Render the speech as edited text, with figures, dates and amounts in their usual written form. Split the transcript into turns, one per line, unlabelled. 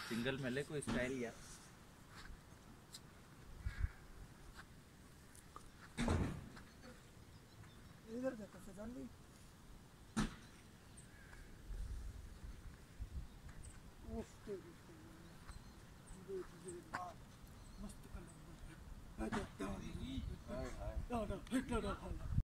Single में ले कोई स्टाइल यार।
इधर देखो सजान भी ओके मस्त कलर है।